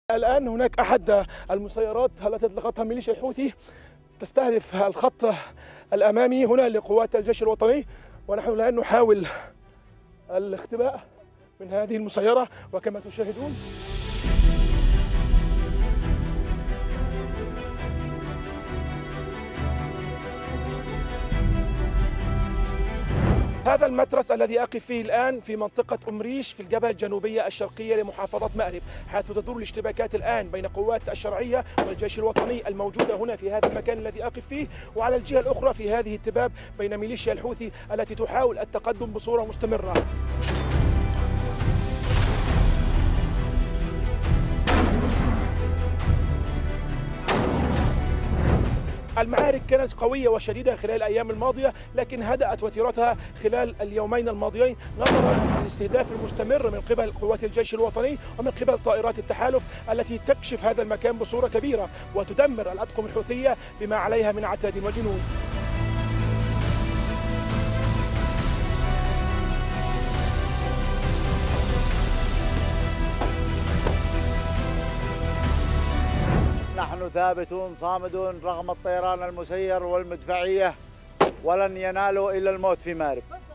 الآن هناك أحد المسيرات التي أطلقتها ميليشيا الحوثي تستهدف الخط الأمامي هنا لقوات الجيش الوطني، ونحن الآن نحاول الاختباء من هذه المسيرة. وكما تشاهدون هذا المترس الذي أقف فيه الآن في منطقة أم ريش في الجبهة الجنوبية الشرقية لمحافظة مأرب، حيث تدور الاشتباكات الآن بين قوات الشرعية والجيش الوطني الموجودة هنا في هذا المكان الذي أقف فيه، وعلى الجهة الأخرى في هذه التباب بين ميليشيا الحوثي التي تحاول التقدم بصورة مستمرة. المعارك كانت قوية وشديدة خلال الأيام الماضية، لكن هدأت وتيرتها خلال اليومين الماضيين نظرا للاستهداف المستمر من قبل قوات الجيش الوطني ومن قبل طائرات التحالف التي تكشف هذا المكان بصورة كبيرة وتدمر الأطقم الحوثية بما عليها من عتاد وجنود. نحن ثابتون صامدون رغم الطيران المسير والمدفعية، ولن ينالوا إلا الموت في مأرب.